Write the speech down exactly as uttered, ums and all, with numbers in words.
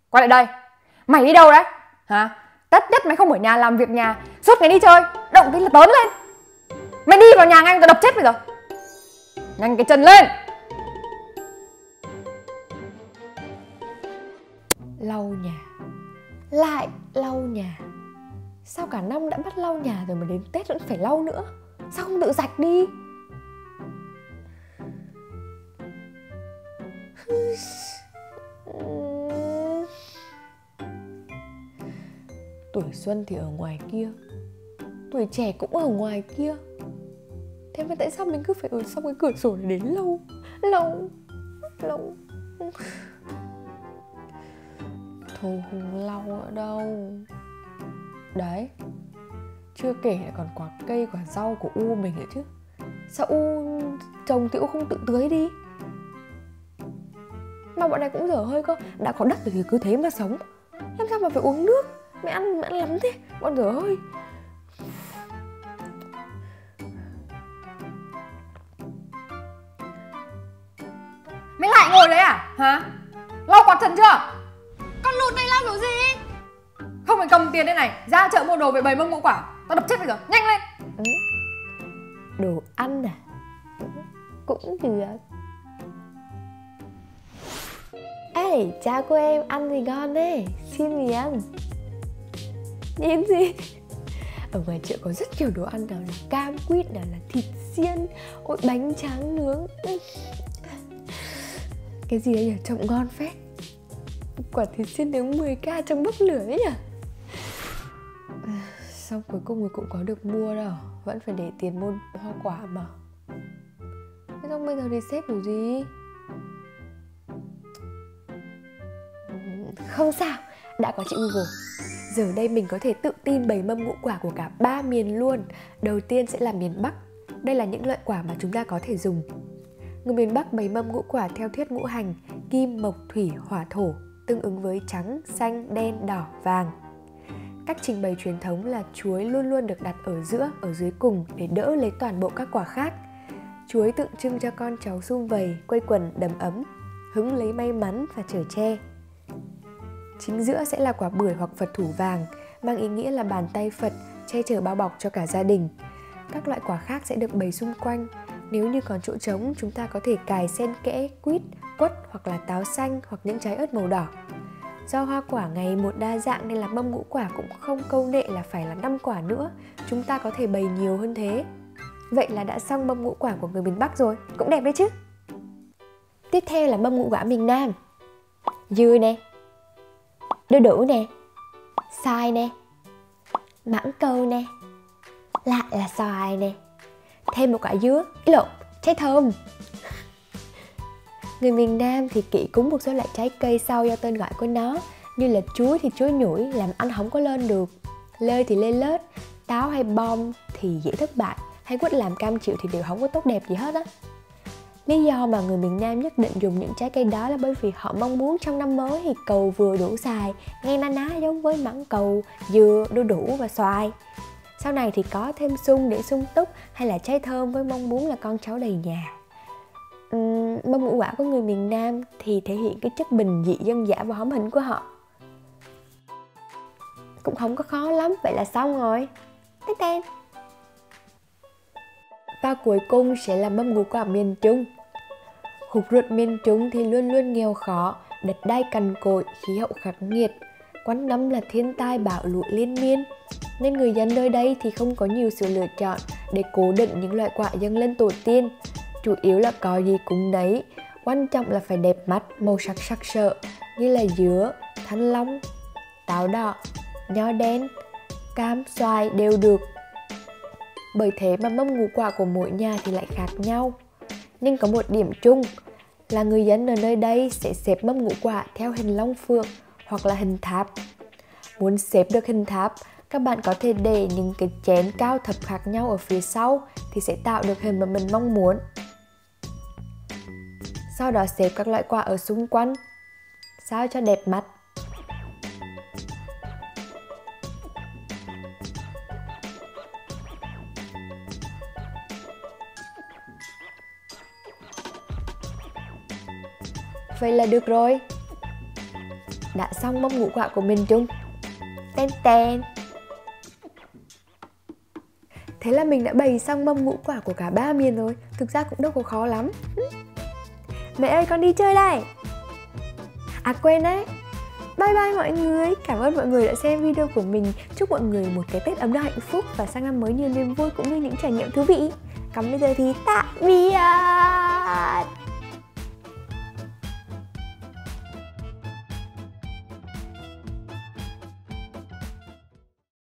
Quay lại đây. Mày đi đâu đấy? Hả? Tất nhất mày không ở nhà làm việc nhà, suốt ngày đi chơi, động tí là tớn lên. Mày đi vào nhà ngay tao đập chết bây giờ. Nhanh cái chân lên. Lau nhà, lại lau nhà. Sao cả năm đã bắt lau nhà rồi mà đến Tết vẫn phải lau nữa? Sao không tự rạch đi? Tuổi xuân thì ở ngoài kia, tuổi trẻ cũng ở ngoài kia. Thế mà tại sao mình cứ phải ở sau cái cửa sổ để đến lâu, lâu, lâu? Thôi không lau nữa đâu. Đấy, chưa kể lại còn quả cây quả rau của U mình nữa chứ. Sao U trồng thì U không tự tưới đi? Mà bọn này cũng dở hơi cơ. Đã có đất rồi thì cứ thế mà sống. Làm sao mà phải uống nước? Mày ăn, mày ăn lắm thế. Bọn dở hơi. Mày lại ngồi đấy à? Hả? Lau quạt trần chưa? Con lụt này lau kiểu gì? Không phải cầm tiền đây này, ra chợ mua đồ về bày mâm ngũ quả. Tao đập chết bây giờ, nhanh lên. Ừ. Đồ ăn à? Cũng được. Ê, chào cô em, ăn gì ngon đấy? Xin gì ăn? Nhìn gì? Ở ngoài chợ có rất nhiều đồ ăn, nào là cam quýt, nào là thịt xiên, ôi bánh tráng nướng. Cái gì đấy nhỉ? Trông ngon phết. Quả thịt xiên nướng mười k trong bốc lửa ấy nhỉ? Xong cuối cùng thì cũng có được mua đâu. Vẫn phải để tiền mua hoa quả mà. Thế xong bây giờ thì xếp kiểu gì? Không sao, đã có chị Google. Giờ đây mình có thể tự tin bày mâm ngũ quả của cả ba miền luôn. Đầu tiên sẽ là miền Bắc. Đây là những loại quả mà chúng ta có thể dùng. Người miền Bắc bày mâm ngũ quả theo thuyết ngũ hành: kim, mộc, thủy, hỏa, thổ, tương ứng với trắng, xanh, đen, đỏ, vàng. Cách trình bày truyền thống là chuối luôn luôn được đặt ở giữa, ở dưới cùng để đỡ lấy toàn bộ các quả khác. Chuối tượng trưng cho con cháu sum vầy, quây quần, đầm ấm, hứng lấy may mắn và chở che. Chính giữa sẽ là quả bưởi hoặc Phật thủ vàng, mang ý nghĩa là bàn tay Phật che chở bao bọc cho cả gia đình. Các loại quả khác sẽ được bày xung quanh. Nếu như còn chỗ trống, chúng ta có thể cài xen kẽ, quýt, quất hoặc là táo xanh hoặc những trái ớt màu đỏ. Do hoa quả ngày một đa dạng nên là mâm ngũ quả cũng không câu nệ là phải là năm quả nữa. Chúng ta có thể bày nhiều hơn thế. Vậy là đã xong mâm ngũ quả của người miền Bắc rồi. Cũng đẹp đấy chứ. Tiếp theo là mâm ngũ quả miền Nam. Dưa nè, đu đủ nè, xoài nè, mãng cầu nè, lại là xoài nè, thêm một quả dứa, ý lộn, trái thơm. Người miền Nam thì kỵ cúng một số loại trái cây sau do tên gọi của nó, như là chuối thì chuối nhủi, làm ăn không có lên được, lê thì lê lết, táo hay bom thì dễ thất bại, hay quýt làm cam chịu thì đều không có tốt đẹp gì hết á. Lý do mà người miền Nam nhất định dùng những trái cây đó là bởi vì họ mong muốn trong năm mới thì cầu vừa đủ xài, nghe na ná giống với mãng cầu, dừa, đu đủ và xoài. Sau này thì có thêm sung để sung túc, hay là trái thơm với mong muốn là con cháu đầy nhà. Uhm, mâm ngũ quả của người miền Nam thì thể hiện cái chất bình dị dân dã và hóm hỉnh của họ. Cũng không có khó lắm, vậy là xong rồi. Tên tên. Và cuối cùng sẽ là mâm ngũ quả miền Trung. Hụt ruột miền Trung thì luôn luôn nghèo khó, đất đai cằn cỗi, khí hậu khắc nghiệt, quanh năm là thiên tai bão lụt liên miên, nên người dân nơi đây thì không có nhiều sự lựa chọn để cố định những loại quả dâng lên tổ tiên. Chủ yếu là có gì cũng nấy, quan trọng là phải đẹp mắt, màu sắc sặc sỡ như là dứa, thanh long, táo đỏ, nho đen, cam, xoài đều được. Bởi thế mà mâm ngũ quả của mỗi nhà thì lại khác nhau. Nhưng có một điểm chung là người dân ở nơi đây sẽ xếp mâm ngũ quả theo hình long phượng hoặc là hình tháp. Muốn xếp được hình tháp, các bạn có thể để những cái chén cao thấp khác nhau ở phía sau thì sẽ tạo được hình mà mình mong muốn. Sau đó xếp các loại quả ở xung quanh sao cho đẹp mắt. Vậy là được rồi. đã xong mâm ngũ quả của miền Trung. Ten ten. Thế là mình đã bày xong mâm ngũ quả của cả ba miền rồi. Thực ra cũng đâu có khó lắm. Mẹ ơi, con đi chơi đây. À quên đấy, bye bye mọi người. Cảm ơn mọi người đã xem video của mình. Chúc mọi người một cái Tết ấm no hạnh phúc và sang năm mới nhiều niềm vui cũng như những trải nghiệm thú vị. Còn bây giờ thì tạm biệt.